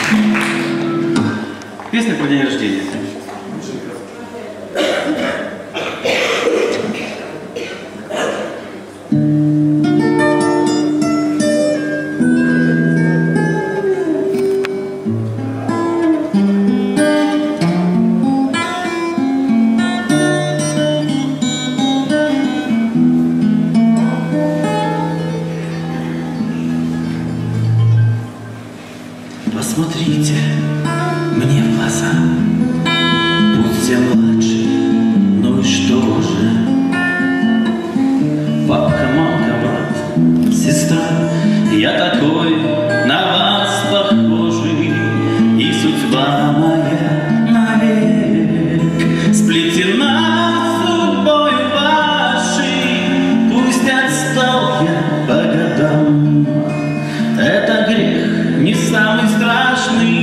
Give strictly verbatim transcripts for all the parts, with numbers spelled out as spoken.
Песня про день рождения. Посмотрите мне в глаза, пусть я младший, ну и что же? Папка, мамка, брат, сестра, я такой на вас похожий, и судьба моя навек сплетена судьбой вашей. Пусть отстал я по годам, это грех не самый страшный.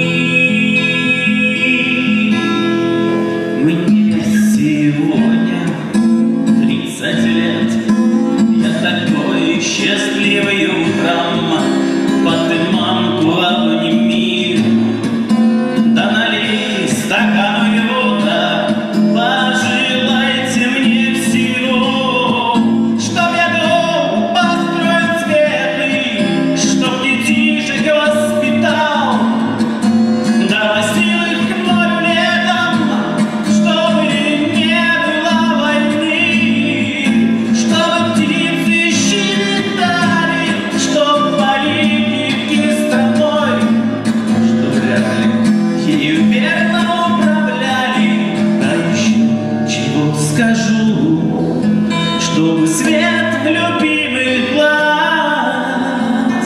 Мне сегодня тридцать лет, я такой счастливый утром. Подыманку обними, да налей стакан йода. Пожелайте мне всего, чтоб я дом построил светлый, чтоб детишек воспитал, да возил их к морю летом, чтобы не было войны, чтобы птицы щебетали, чтоб политики страной, чтоб вряд ли ею верно управляли. А еще чего скажу, чтобы свет любимых глаз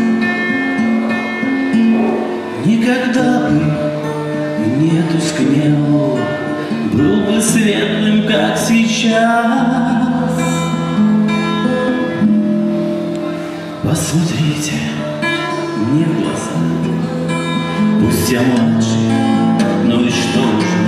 никогда бы не тускнел, был бы светлым, как сейчас. Посмотрите мне в глаза, пусть я младший, ну и что же?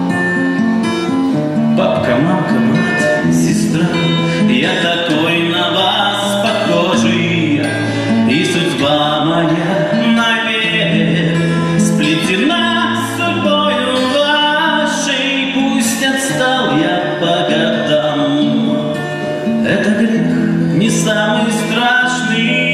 Папка, мамка, брат, сестра, я такой на вас похожий, и судьба моя навек сплетена судьбою вашей. Пусть отстал я по годам, это грех не самый страшный.